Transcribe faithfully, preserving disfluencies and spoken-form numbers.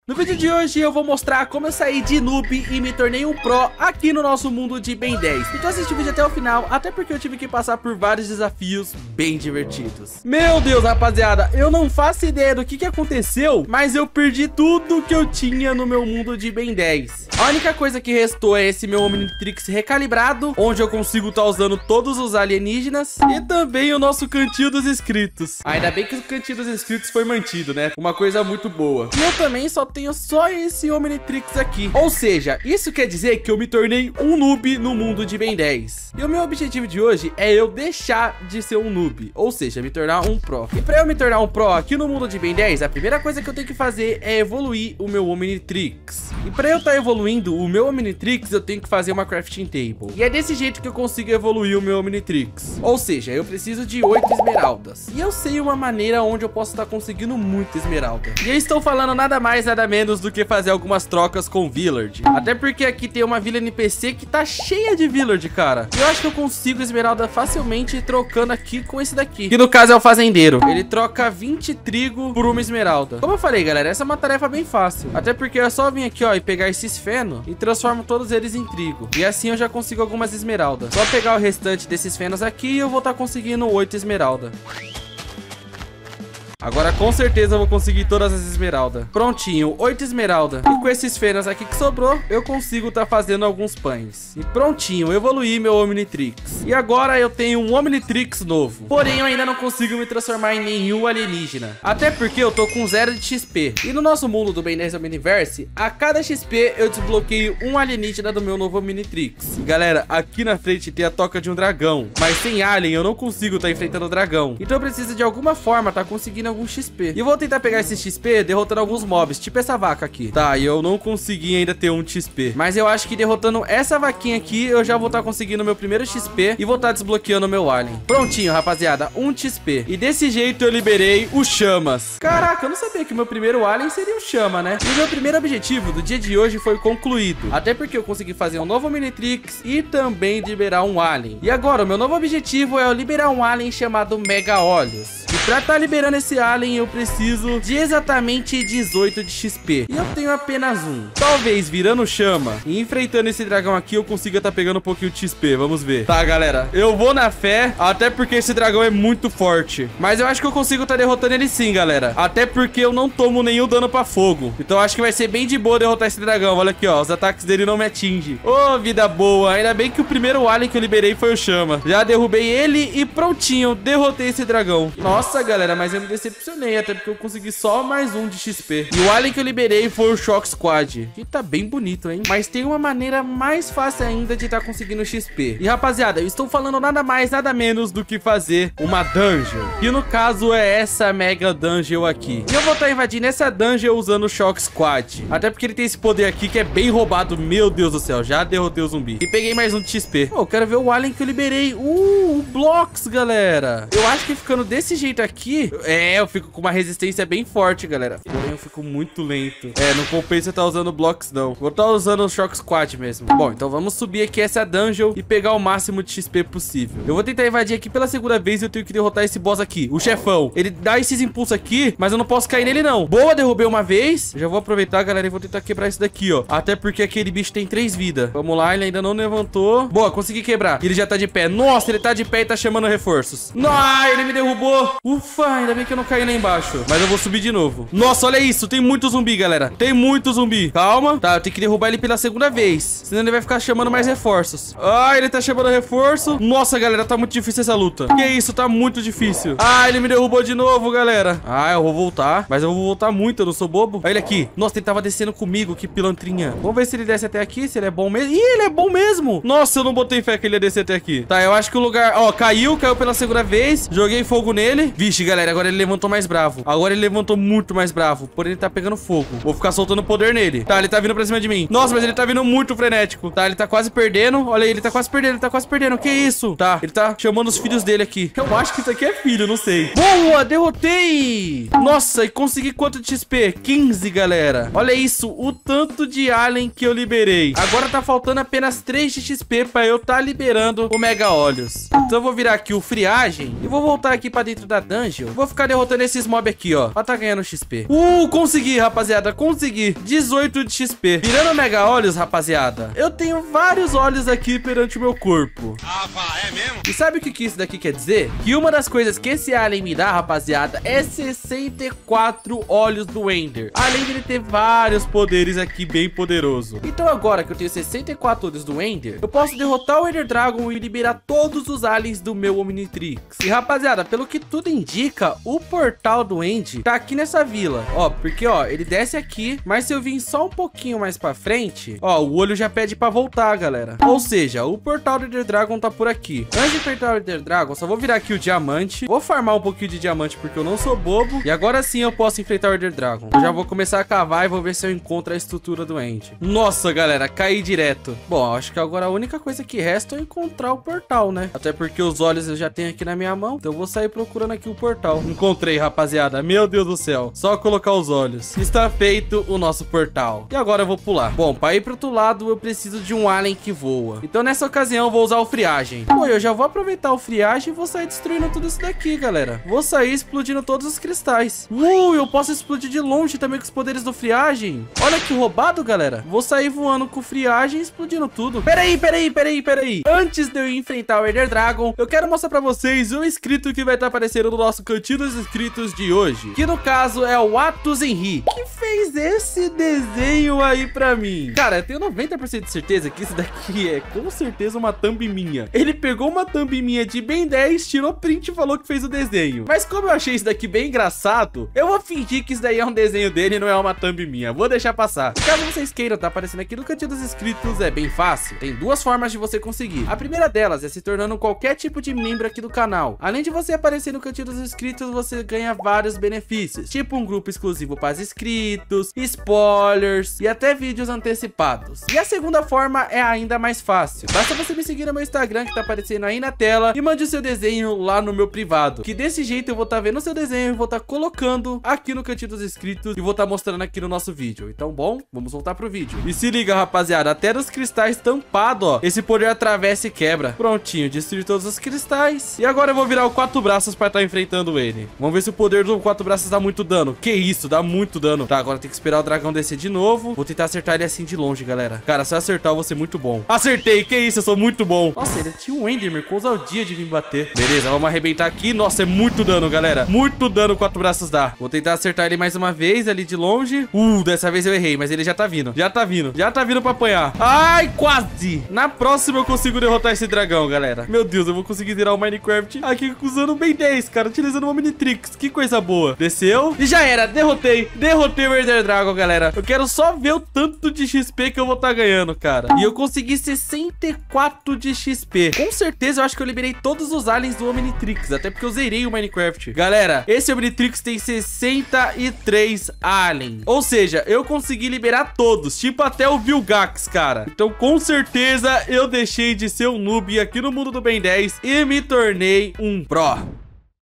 No vídeo de hoje eu vou mostrar como eu saí de noob e me tornei um pro aqui no nosso mundo de Ben dez. Então assiste o vídeo até o final, até porque eu tive que passar por vários desafios bem divertidos. Meu Deus, rapaziada, eu não faço ideia do que que aconteceu, mas eu perdi tudo que eu tinha no meu mundo de Ben dez. A única coisa que restou é esse meu Omnitrix recalibrado, onde eu consigo estar usando todos os alienígenas e também o nosso cantinho dos inscritos. Ainda bem que o cantinho dos inscritos foi mantido, né? Uma coisa muito boa. E eu também só tenho só esse Omnitrix aqui. Ou seja, isso quer dizer que eu me tornei um noob no mundo de Ben dez. E o meu objetivo de hoje é eu deixar de ser um noob, ou seja, me tornar um pro. E pra eu me tornar um pro aqui no mundo de Ben dez, a primeira coisa que eu tenho que fazer é evoluir o meu Omnitrix. E pra eu estar evoluindo o meu Omnitrix, eu tenho que fazer uma crafting table. E é desse jeito que eu consigo evoluir o meu Omnitrix. Ou seja, eu preciso de oito esmeraldas. E eu sei uma maneira onde eu posso estar conseguindo muita esmeralda. E eu estou falando nada mais, nada menos do que fazer algumas trocas com Villard. Até porque aqui tem uma vila N P C que tá cheia de Villard, cara. E eu acho que eu consigo esmeralda facilmente trocando aqui com esse daqui, que no caso é o fazendeiro. Ele troca vinte trigo por uma esmeralda. Como eu falei, galera, essa é uma tarefa bem fácil. Até porque é só vir aqui, ó, e pegar esses feno e transformo todos eles em trigo. E assim eu já consigo algumas esmeraldas. Só pegar o restante desses fenos aqui e eu vou estar conseguindo oito esmeraldas. Agora com certeza eu vou conseguir todas as esmeraldas. Prontinho, oito esmeraldas. E com esses fenos aqui que sobrou, eu consigo tá fazendo alguns pães. E prontinho, evoluí meu Omnitrix. E agora eu tenho um Omnitrix novo. Porém eu ainda não consigo me transformar em nenhum alienígena. Até porque eu tô com zero de X P. E no nosso mundo do Ben dez Omniverse, a cada X P eu desbloqueio um alienígena do meu novo Omnitrix. E galera, aqui na frente tem a toca de um dragão. Mas sem alien eu não consigo tá enfrentando o dragão. Então eu preciso de alguma forma tá conseguindo algum X P. E eu vou tentar pegar esse X P derrotando alguns mobs, tipo essa vaca aqui. Tá, e eu não consegui ainda ter um X P. Mas eu acho que derrotando essa vaquinha aqui, eu já vou estar tá conseguindo meu primeiro X P e vou estar tá desbloqueando o meu alien. Prontinho, rapaziada, um X P. E desse jeito eu liberei o Chamas. Caraca, eu não sabia que o meu primeiro alien seria o Chama, né? E o meu primeiro objetivo do dia de hoje foi concluído. Até porque eu consegui fazer um novo Omnitrix e também liberar um alien. E agora, o meu novo objetivo é eu liberar um alien chamado Mega Olhos. E pra estar tá liberando esse alien, eu preciso de exatamente dezoito de X P. E eu tenho apenas um. Talvez virando chama e enfrentando esse dragão aqui, eu consiga estar tá pegando um pouquinho de X P. Vamos ver. Tá, galera, eu vou na fé, até porque esse dragão é muito forte. Mas eu acho que eu consigo estar tá derrotando ele sim, galera. Até porque eu não tomo nenhum dano pra fogo. Então eu acho que vai ser bem de boa derrotar esse dragão. Olha aqui, ó, os ataques dele não me atingem. Ô, oh, vida boa. Ainda bem que o primeiro alien que eu liberei foi o chama. Já derrubei ele e prontinho, derrotei esse dragão. Nossa, galera, mas eu me decepcionei, até porque eu consegui só mais um de X P. E o alien que eu liberei foi o Shock Squad, que tá bem bonito, hein? Mas tem uma maneira mais fácil ainda de tá conseguindo X P. E rapaziada, eu estou falando nada mais, nada menos do que fazer uma dungeon. E no caso é essa mega dungeon aqui. E eu vou estar tá invadindo essa dungeon usando o Shock Squad. Até porque ele tem esse poder aqui que é bem roubado. Meu Deus do céu, já derrotei o zumbi. E peguei mais um de X P. Oh, eu quero ver o alien que eu liberei. Uh, o Blocks, galera. Eu acho que ficando desse jeito aqui, é, eu fico com uma resistência bem forte, galera. Porém, eu fico muito lento. É, não compensa estar usando blocos, não. Vou estar usando o Shock Squad mesmo. Bom, então vamos subir aqui essa dungeon e pegar o máximo de X P possível. Eu vou tentar invadir aqui pela segunda vez e eu tenho que derrotar esse boss aqui, o chefão. Ele dá esses impulsos aqui, mas eu não posso cair nele, não. Boa, derrubei uma vez. Eu já vou aproveitar, galera, e vou tentar quebrar isso daqui, ó. Até porque aquele bicho tem três vidas. Vamos lá, ele ainda não levantou. Boa, consegui quebrar. Ele já tá de pé. Nossa, ele tá de pé e tá chamando reforços. Não, ele me derrubou. Ufa, ainda bem que eu não caí lá embaixo. Mas eu vou subir de novo. Nossa, olha isso. Tem muito zumbi, galera. Tem muito zumbi. Calma. Tá, eu tenho que derrubar ele pela segunda vez. Senão ele vai ficar chamando mais reforços. Ah, ele tá chamando reforço. Nossa, galera, tá muito difícil essa luta. Que isso, tá muito difícil. Ah, ele me derrubou de novo, galera. Ah, eu vou voltar. Mas eu vou voltar muito, eu não sou bobo. Olha ele aqui. Nossa, ele tava descendo comigo. Que pilantrinha. Vamos ver se ele desce até aqui, se ele é bom mesmo. Ih, ele é bom mesmo. Nossa, eu não botei fé que ele ia descer até aqui. Tá, eu acho que o lugar... Ó, caiu, caiu pela segunda vez. Joguei fogo nele. Vixe, galera, agora ele levantou mais bravo. Agora ele levantou muito mais bravo. Porém, ele tá pegando fogo. Vou ficar soltando poder nele. Tá, ele tá vindo pra cima de mim. Nossa, mas ele tá vindo muito frenético. Tá, ele tá quase perdendo. Olha aí, ele tá quase perdendo. Ele tá quase perdendo. Que isso? Tá, ele tá chamando os filhos dele aqui. Eu acho que isso aqui é filho, não sei. Boa, derrotei. Nossa, e consegui quanto de X P? quinze, galera. Olha isso, o tanto de alien que eu liberei. Agora tá faltando apenas três de X P pra eu tá liberando o Mega Olhos. Então eu vou virar aqui o friagem e vou voltar aqui pra dentro da dungeon, vou ficar derrotando esses mobs aqui, ó, pra tá ganhando X P. Uh, consegui, rapaziada, consegui. dezoito de X P. Virando mega olhos, rapaziada, eu tenho vários olhos aqui perante o meu corpo. Ah, vá, é mesmo? E sabe o que, que isso daqui quer dizer? Que uma das coisas que esse alien me dá, rapaziada, é sessenta e quatro olhos do Ender. Além de ele ter vários poderes aqui bem poderoso. Então agora que eu tenho sessenta e quatro olhos do Ender, eu posso derrotar o Ender Dragon e liberar todos os aliens do meu Omnitrix. E rapaziada, pelo que tudo indica, o portal do End tá aqui nessa vila. Ó, porque ó, ele desce aqui, mas se eu vir só um pouquinho mais pra frente, ó, o olho já pede pra voltar, galera. Ou seja, o portal do Ender Dragon tá por aqui. Antes de enfrentar o Ender Dragon, só vou virar aqui o diamante. Vou farmar um pouquinho de diamante porque eu não sou bobo. E agora sim eu posso enfrentar o Ender Dragon. Eu já vou começar a cavar e vou ver se eu encontro a estrutura do End. Nossa, galera, caí direto. Bom, acho que agora a única coisa que resta é encontrar o portal, né? Até porque os olhos eu já tenho aqui na minha mão. Então eu vou sair procurando aqui o portal. Encontrei, rapaziada. Meu Deus do céu. Só colocar os olhos. Está feito o nosso portal. E agora eu vou pular. Bom, para ir pro outro lado eu preciso de um alien que voa. Então nessa ocasião eu vou usar o friagem. Pô, eu já vou aproveitar o friagem e vou sair destruindo tudo isso daqui, galera. Vou sair explodindo todos os cristais. Uh, eu posso explodir de longe também com os poderes do friagem. Olha que roubado, galera. Vou sair voando com friagem e explodindo tudo. Peraí, peraí, peraí, peraí. Antes de eu enfrentar o Ender Dragon, eu quero mostrar pra vocês o inscrito que vai estar aparecendo no nosso cantinho dos inscritos de hoje. Que no caso é o Atos Henry, que fez esse desenho aí pra mim. Cara, eu tenho noventa por cento de certeza que isso daqui é com certeza uma thumb minha. Ele pegou uma thumb minha de Ben dez, tirou print e falou que fez o desenho. Mas como eu achei isso daqui bem engraçado, eu vou fingir que isso daí é um desenho dele e não é uma thumb minha. Vou deixar passar. Caso vocês queiram, tá aparecendo aqui no cantinho dos inscritos, é bem fácil. Tem duas formas de você conseguir. A primeira delas é se tornando qualquer tipo de membro aqui do canal. Além de você aparecer no cantinho dos inscritos, você ganha vários benefícios, tipo um grupo exclusivo para os inscritos, spoilers e até vídeos antecipados. E a segunda forma é ainda mais fácil. Basta você me seguir no meu Instagram, que tá aparecendo aí na tela, e mande o seu desenho lá no meu privado, que desse jeito eu vou estar tá vendo o seu desenho e vou estar tá colocando aqui no cantinho dos inscritos e vou estar tá mostrando aqui no nosso vídeo. Então, bom, vamos voltar pro vídeo. E se liga, rapaziada, até nos cristais tampados, ó, esse poder atravessa e quebra. Prontinho, destruí todos os cristais. E agora eu vou virar o quatro braços para estar tá enfrentando ele. Vamos ver se o poder do quatro braços dá muito dano. Que isso, dá muito dano. Tá, agora tem que esperar o dragão descer de novo. Vou tentar acertar ele assim de longe, galera. Cara, se eu acertar, eu vou ser muito bom. Acertei, que isso, eu sou muito bom. Nossa, ele tinha um Enderman com ousadia de vir bater. Beleza, vamos arrebentar aqui. Nossa, é muito dano, galera. Muito dano quatro braços dá. Vou tentar acertar ele mais uma vez ali de longe. Uh, dessa vez eu errei, mas ele já tá vindo. Já tá vindo. Já tá vindo pra apanhar. Ai, quase. Na próxima eu consigo derrotar esse dragão, galera. Meu Deus, eu vou conseguir virar o Minecraft aqui usando o Ben dez, cara. Utilizando uma Omnitrix. Que coisa boa. Desceu. E já era. Derrotei. Derrotei o Ender Dragon, galera. Eu quero só ver o tanto de X P que eu vou estar tá ganhando, cara. E eu consegui sessenta e quatro de X P. Com certeza eu acho que eu liberei todos os aliens do Omnitrix. Até porque eu zerei o Minecraft. Galera, esse Omnitrix tem sessenta e três aliens. Ou seja, eu consegui liberar todos. Tipo até o Vilgax, cara. Então com certeza eu deixei de ser um noob aqui no mundo do Ben dez e me tornei um pro.